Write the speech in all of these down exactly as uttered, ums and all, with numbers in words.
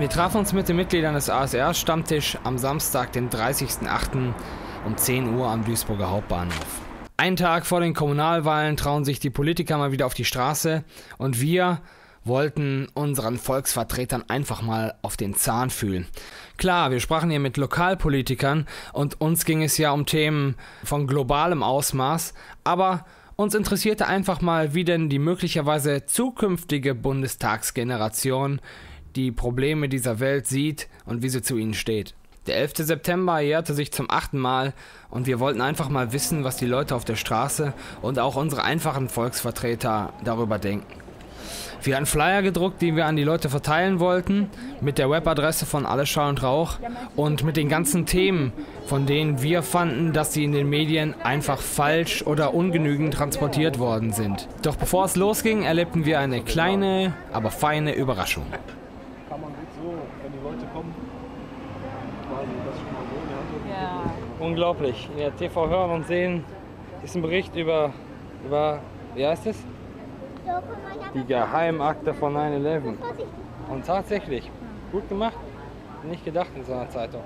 Wir trafen uns mit den Mitgliedern des A S R-Stammtisch am Samstag, den dreißigsten achten um zehn Uhr am Duisburger Hauptbahnhof. Einen Tag vor den Kommunalwahlen trauen sich die Politiker mal wieder auf die Straße und wir wollten unseren Volksvertretern einfach mal auf den Zahn fühlen. Klar, wir sprachen hier mit Lokalpolitikern und uns ging es ja um Themen von globalem Ausmaß, aber uns interessierte einfach mal, wie denn die möglicherweise zukünftige Bundestagsgeneration die Probleme dieser Welt sieht und wie sie zu ihnen steht. Der elfte September jährte sich zum achten Mal und wir wollten einfach mal wissen, was die Leute auf der Straße und auch unsere einfachen Volksvertreter darüber denken. Wir hatten Flyer gedruckt, die wir an die Leute verteilen wollten, mit der Webadresse von Alles Schall und Rauch und mit den ganzen Themen, von denen wir fanden, dass sie in den Medien einfach falsch oder ungenügend transportiert worden sind. Doch bevor es losging, erlebten wir eine kleine, aber feine Überraschung. Kann man gut so, wenn die Leute kommen, quasi das schon mal so in der Hand haben. Ja. Unglaublich. In der T V Hören und Sehen ist ein Bericht über, über, wie heißt es? Die Geheimakte von neun elf. Und tatsächlich, gut gemacht, nicht gedacht in so einer Zeitung.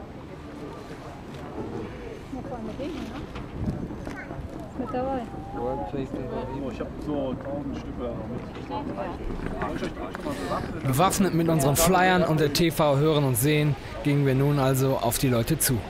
Mit dabei. Ich habe so tausend Stücke mit. Bewaffnet mit unseren Flyern und der T V Hören und Sehen gingen wir nun also auf die Leute zu.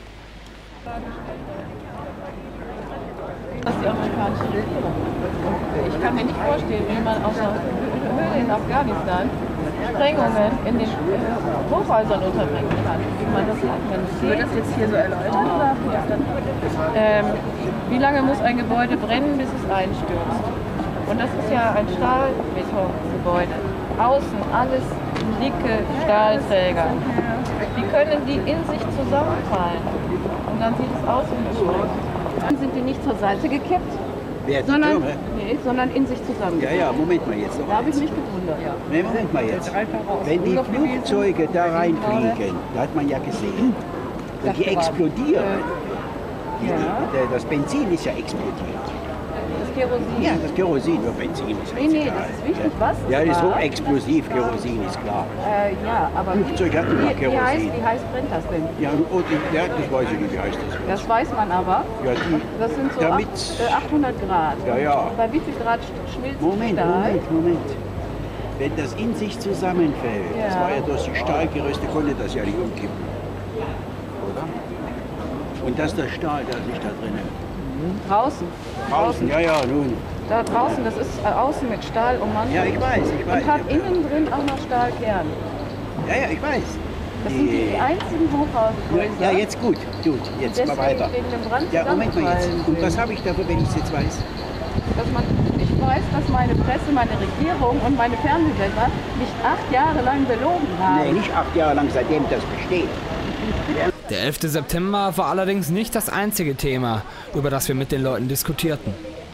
Das ist die amerikanische Regierung. Ich kann mir nicht vorstellen, wie man aus einer Höhle in Afghanistan Sprengungen in den Hochhäusern unterbringen kann. Wie man das hat, wenn es geht. Wird das jetzt hier so erläutert? Oder? Ähm, wie lange muss ein Gebäude brennen, bis es einstürzt? Und das ist ja ein Stahlbetongebäude. Außen alles dicke Stahlträger. Wie können die in sich zusammenfallen? Und dann sieht es aus wie eine Sprengung. Dann sind die nicht zur Seite gekippt, Wer, die sondern, Türme? nee, sondern in sich zusammengekippt. Ja, ja, Moment mal jetzt. Da habe ich mich gewundert. Ja. Nee, Moment mal jetzt. Wenn die Flugzeuge da reinfliegen, da hat man ja gesehen, wenn die explodieren, die, die, das Benzin ist ja explodiert. Das Kerosin. Ja, das Kerosin, nur Benzin ist Nee, nee, egal. das ist wichtig, was es Ja, das ist war. hochexplosiv, Kerosin ist klar. Äh, ja, aber Flugzeug hat immer wie, wie, Kerosin. heißt, wie heißt brennt das denn? Ja, und, ja, das weiß ich nicht, wie heißt das? Das weiß man aber. Ja, die, Das sind so damit, acht, äh, achthundert Grad. Ja, ja. Und bei wie viel Grad schmilzt Moment, Stahl? Moment, Moment. Wenn das in sich zusammenfällt, Ja. das war ja durch die Stahlgerüste, konnte das ja nicht umkippen. Oder? Und das ist der Stahl, der sich da drinnen. Draußen. Draußen, ja, ja, nun. Da draußen, das ist äh, außen mit Stahl ummantelt. Ja, ich weiß, ich weiß. Und hat Ja, innen drin auch noch Stahlkern. Ja, ja, ich weiß. Das sind die einzigen Hochhaushäuser. Ja, jetzt gut, gut, jetzt mal deswegen weiter. wegen dem Brand Ja, Moment mal jetzt. zusammenfallen Und was sind. habe ich dafür, wenn ich es jetzt weiß? Dass man, ich weiß, dass meine Presse, meine Regierung und meine Fernsehsender nicht acht Jahre lang belogen haben. Nee, nicht acht Jahre lang, seitdem das besteht. Der elfte September war allerdings nicht das einzige Thema, über das wir mit den Leuten diskutierten.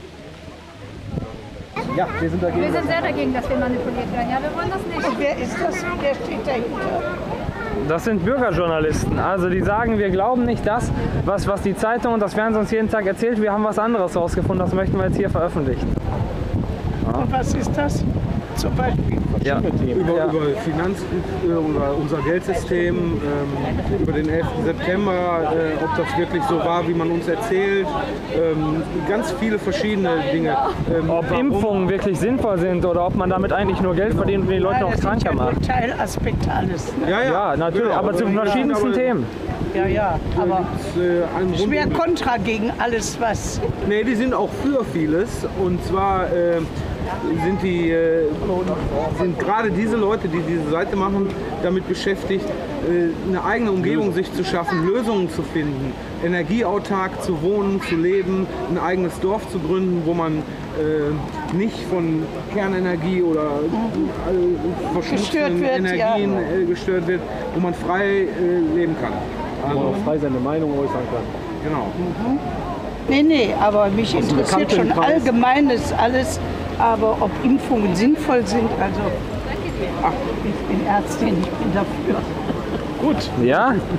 Ja, wir sind dagegen. Wir sind sehr dagegen, dass wir manipuliert werden. Ja, wir wollen das nicht. Und wer ist das? Wer steht dahinter? Das sind Bürgerjournalisten. Also die sagen, wir glauben nicht das, was, was die Zeitung und das Fernsehen uns jeden Tag erzählt. Wir haben was anderes rausgefunden, das möchten wir jetzt hier veröffentlichen. Und was ist das? Zum Beispiel. Ja. Über, Ja. über Finanzen, über unser Geldsystem, ähm, über den elften September, äh, ob das wirklich so war, wie man uns erzählt. Ähm, ganz viele verschiedene Dinge. Ähm, Ob warum- Impfungen wirklich sinnvoll sind oder ob man damit eigentlich nur Geld verdient und die Leute noch das sind kranker ja nur macht. Teilaspekte alles. Ne? Ja, ja, Ja, natürlich, genau. aber zu Ja, verschiedensten aber, Themen. Ja, ja. Aber Äh, ein ich wäre rundum- kontra gegen alles, was. Nee, die sind auch für vieles. Und zwar äh, sind die äh, sind gerade diese Leute, die diese Seite machen, damit beschäftigt, äh, eine eigene Umgebung sich zu schaffen, Lösungen zu finden, energieautark zu wohnen, zu leben, ein eigenes Dorf zu gründen, wo man äh, nicht von Kernenergie oder äh, Gestört verschmutzenden wird, Energien ja. äh, gestört wird, wo man frei äh, leben kann. Also, frei seine Meinung äußern kann. genau. Nee, nee, aber mich interessiert schon allgemeines alles. Aber ob Impfungen sinnvoll sind, also. Ach, ich bin Ärztin, ich bin dafür. Gut. Ja?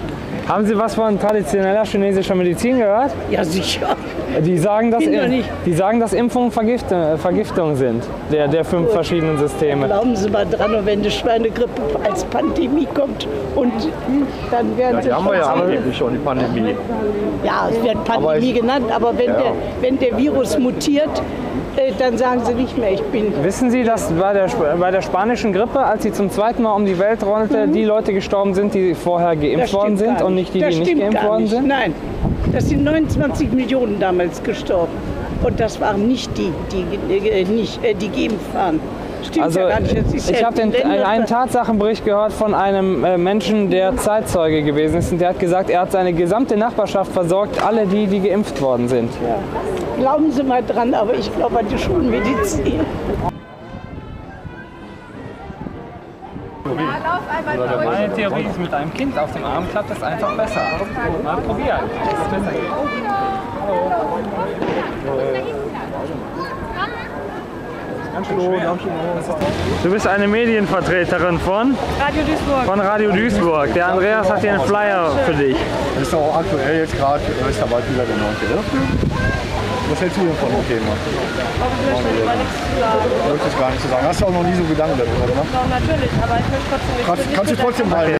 Haben Sie was von traditioneller chinesischer Medizin gehört? Ja, sicher. Die sagen, dass, Kinder nicht. die sagen, dass Impfungen Vergiftung, Vergiftungen sind, der, der fünf verschiedenen Systeme. Glauben Sie mal dran, und wenn die Schweinegrippe als Pandemie kommt und dann werden Ja, sie die haben wir ja schon- angeblich schon, die Pandemie. Ja, es wird Pandemie Aber ich- genannt, aber wenn, Ja. der, wenn der Virus mutiert, äh, dann sagen sie nicht mehr, ich bin. Wissen Sie, dass bei der, Sp- bei der spanischen Grippe, als sie zum zweiten Mal um die Welt rollte, die Leute gestorben sind, die vorher geimpft Das worden stimmt sind gar und nicht die, das die nicht stimmt geimpft gar worden nicht. sind? Nein, das sind neunundzwanzig Millionen damals gestorben. Und das waren nicht die, die, äh, nicht, äh, die geimpft waren. Stimmt Also ja gar nicht. Das ist ich ja habe den- Länder- einen Tatsachenbericht gehört von einem äh, Menschen, der Zeitzeuge gewesen ist. Und der hat gesagt, er hat seine gesamte Nachbarschaft versorgt, alle die, die geimpft worden sind. Ja. Glauben Sie mal dran, aber ich glaube an die Schulmedizin. Meine Theorie ist, mit einem Kind auf dem Arm klappt das einfach besser. Mal probieren. Du bist eine Medienvertreterin von? Radio Duisburg. Von Radio Duisburg. Der Andreas hat hier einen Flyer für dich. Das ist auch aktuell jetzt gerade, ist da bald wieder der neunte elfte Was hältst du denn von dem Thema? Ich möchte es gar nicht zu sagen. Hast du auch noch nie so Gedanken darüber gemacht? Natürlich, aber ich möchte trotzdem nicht. Kannst, kannst du trotzdem mal